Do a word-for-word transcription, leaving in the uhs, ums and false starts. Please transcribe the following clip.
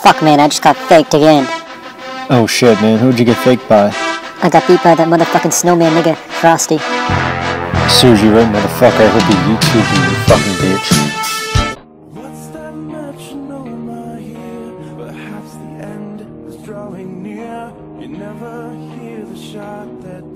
Fuck, man, I just got faked again. Oh shit, man, who'd you get faked by? I got beat by that motherfucking snowman nigga, Frosty. Serves you right, motherfucker. I hope you YouTube you, you fucking bitch. What's that metronome I hear? Perhaps the end is drawing near. You never hear the shot that